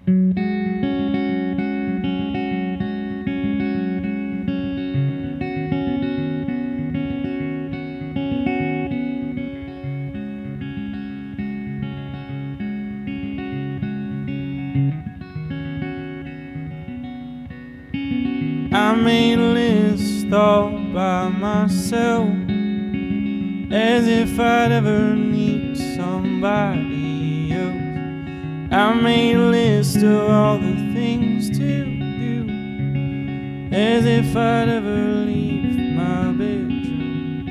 I made a list all by myself, as if I'd ever need somebody else. I made a list of all the things to do, as if I'd ever leave my bedroom.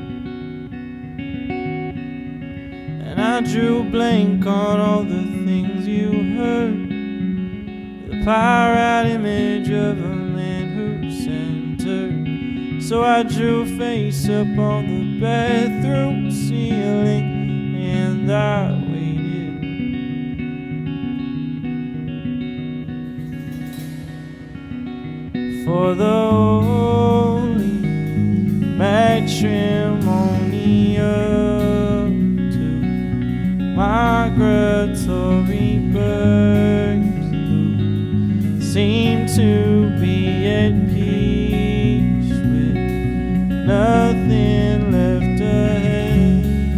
And I drew a blank on all the things you heard, the pyrite image of a man who's centered. So I drew a face up on the bathroom ceiling, and I waited for the holy matrimony up to migratory birds who seem to be at peace with nothing left ahead.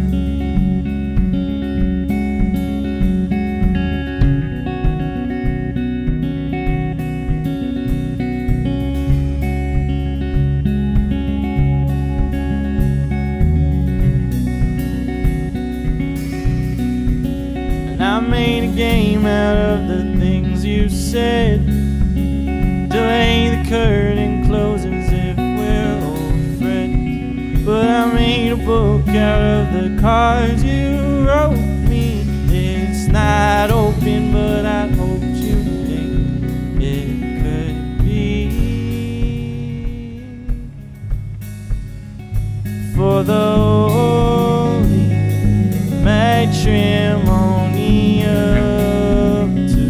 And I made a game out of the things you said, delay the curtain closes if we're old friends. But I made a book out of the cards you wrote me. It's not open, but I hoped you think it could be for the holy matrimony up to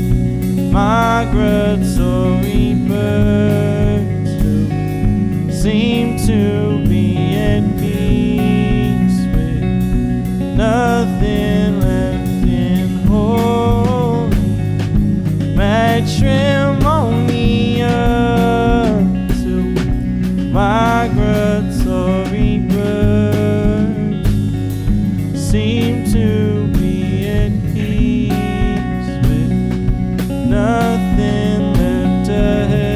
migratory birds who seem to be at peace with nothing left in holy matrimony up to migratory birds seem to be at peace with nothing left ahead.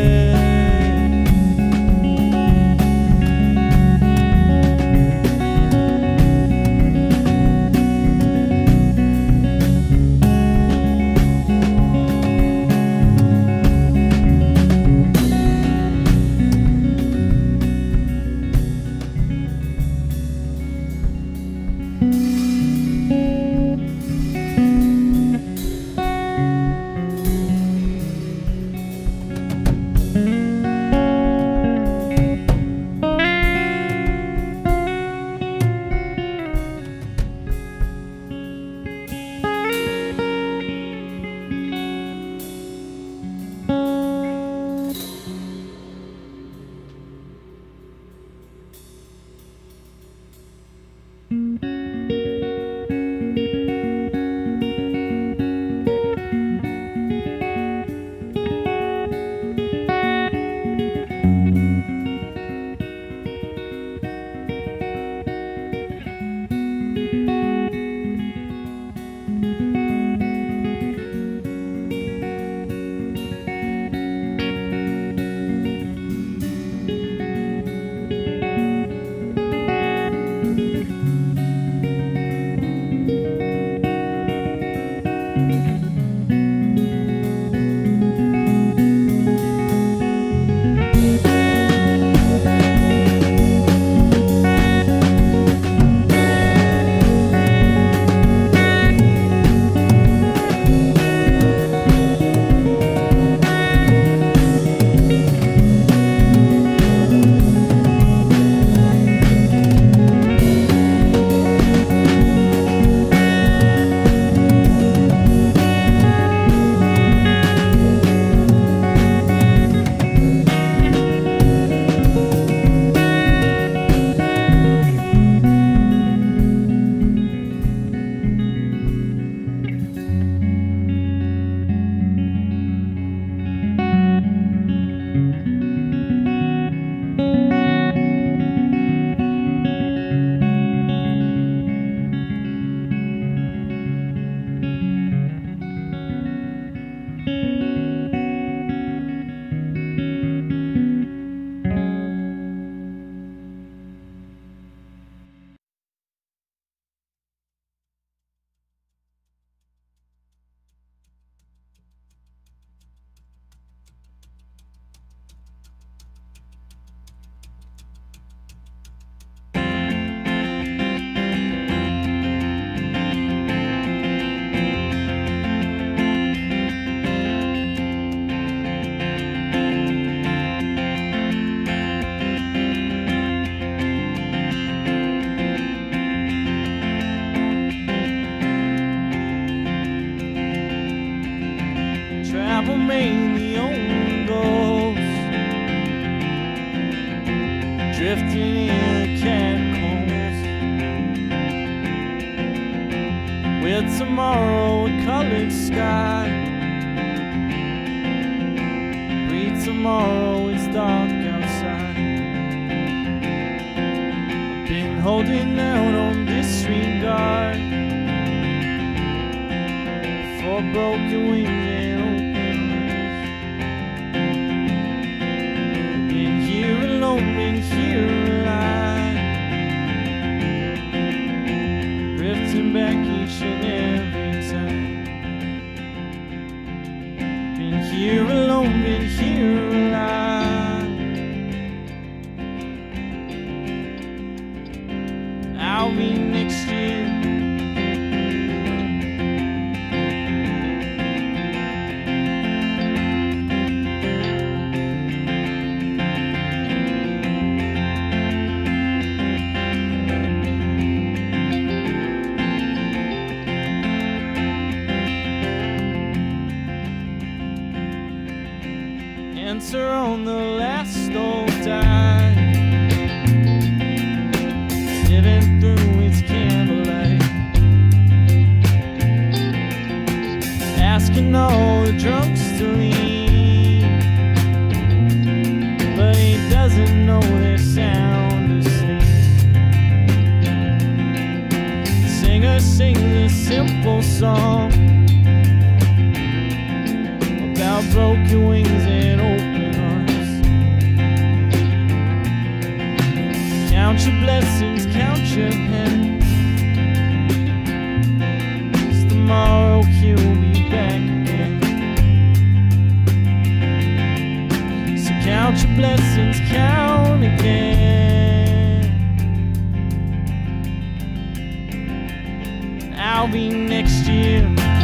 I've remained the only ghost drifting in the catacombs, with tomorrow a colored sky. Breathe tomorrow, it's dark outside. I've been holding out on disregard for broken wings and open eyes. Been here alone, been here alive, drifting back each and every time. Been here alone, been here alive. I'll be next year. Enter on the last old dive, living through its candlelight, asking all the drunks to leave, but he doesn't know they're sound asleep. Singer sings a simple song about broken wings and open arms. Count your blessings, count your hands, 'cause tomorrow he'll be back again. So count your blessings, count again. I'll be next year.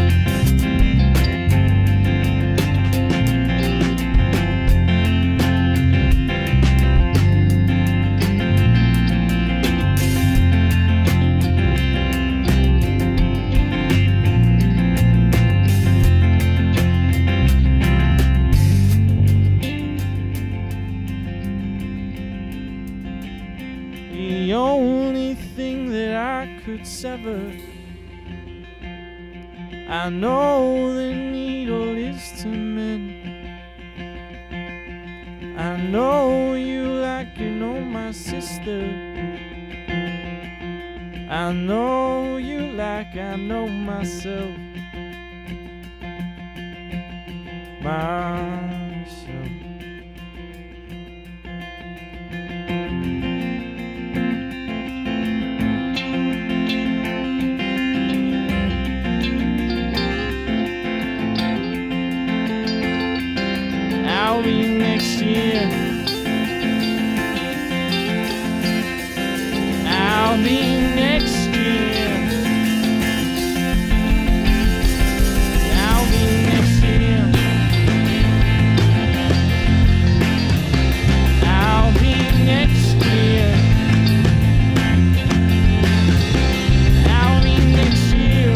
The only thing that I could sever, I know the needle is to mend. I know you like you know my sister. I know you like I know myself. Myself. I'll be next year. I'll be next year. I'll be next year. I'll be next year. I'll be next year.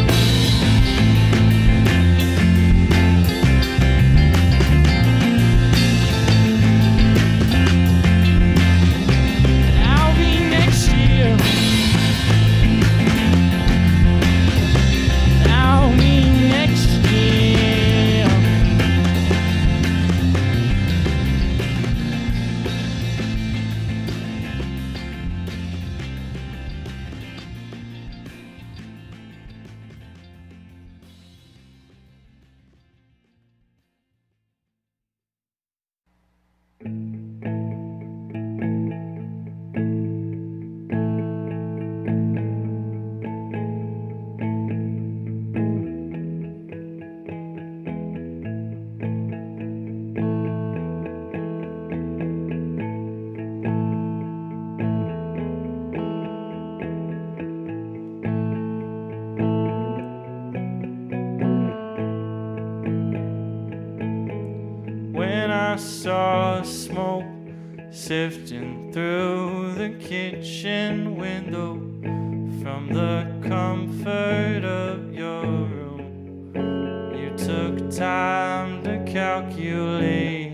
I saw smoke sifting through the kitchen window from the comfort of your room. You took time to calculate.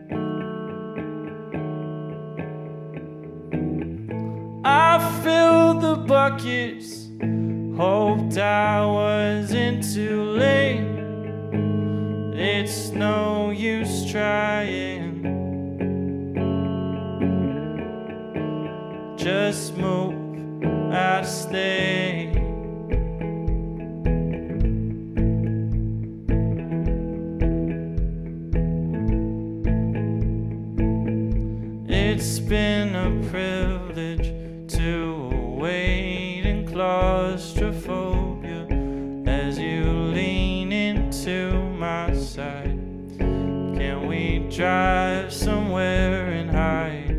I filled the buckets, hoped I wasn't too late. It's no use trying, just move, I stay. It's been a privilege to wait in claustrophobia as you lean into my side. Can we drive somewhere and hide?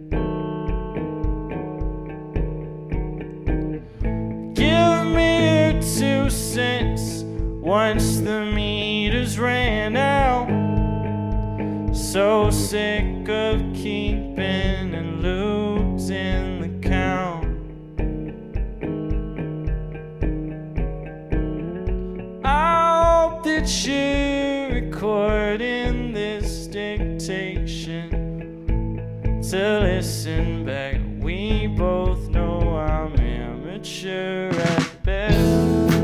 Give me your 2 cents once the meters ran out. So sick of keeping and losing the count. I hope that you're recording this dictation to listen back. We both know I'm amateur at best.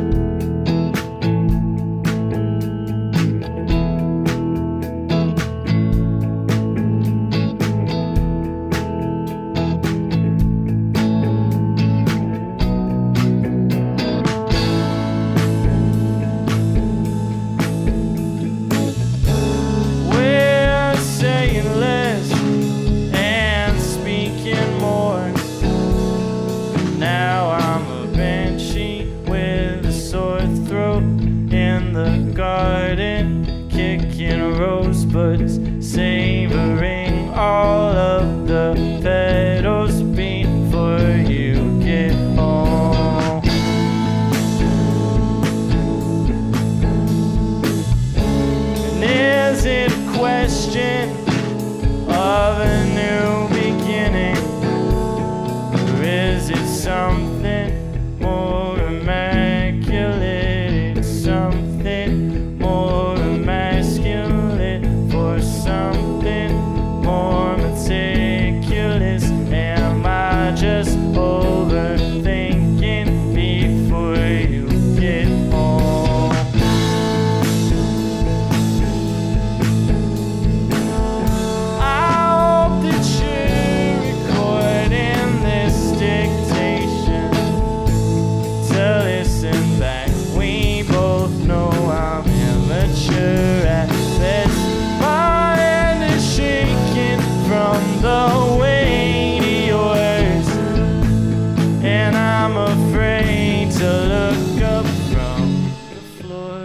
Rosebuds, savoring all of the petals before you get home. And is it a question of a new beginning, or is it something more immaculate? It's something more emasculate, for something more meticulous. Am I just overthinking before you get home? I hope that you're recording this dictation to listen back. We both know I'm immature at best. My hand is shaking from the weight of yours, and I'm afraid to look up from the floor.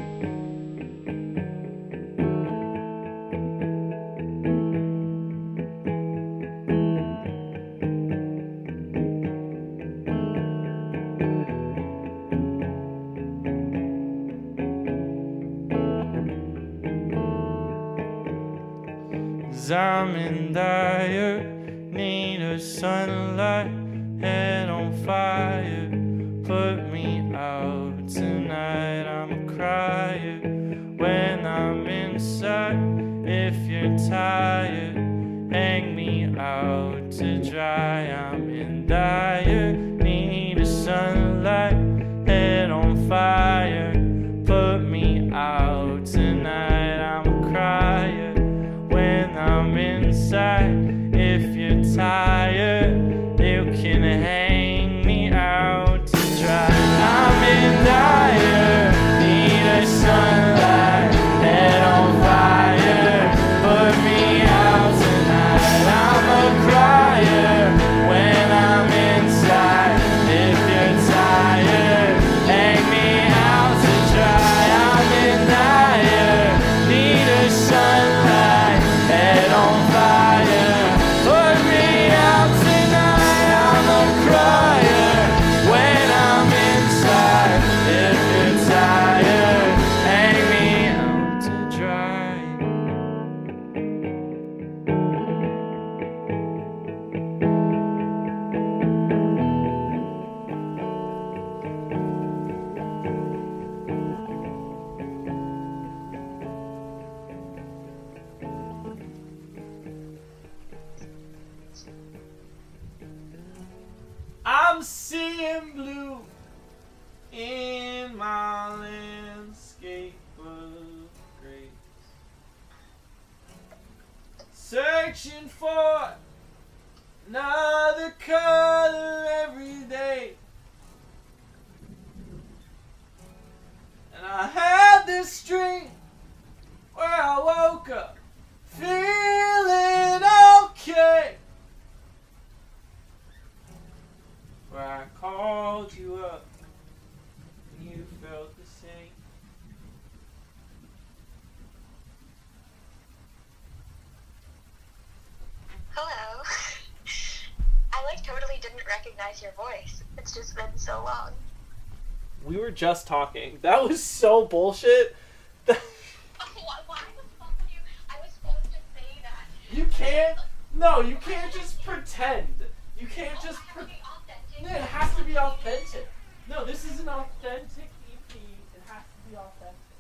I'm in dire need of sunlight, head on fire. Put me out tonight, I'm a crier when I'm inside. If you're tired, hang me out to dry. I'm in dire need of sunlight, head on fire. Put me out tonight, I'm a crier when I'm inside. If you're tired, you can hang me out to dry. I'm in dire need of sunlight, head on fire. Put me out tonight, I'm a crier searching for another color every day. And I had this dream where I woke up feeling okay. Where I called you up and you felt the same. Hello. I totally didn't recognize your voice. It's just been so long. We were just talking. That was so bullshit. Why the fuck would you? I was supposed to say that. You can't. No, you can't just pretend. You can't just pretend. Authentic. No, it has to be authentic. No, this is an authentic EP. It has to be authentic.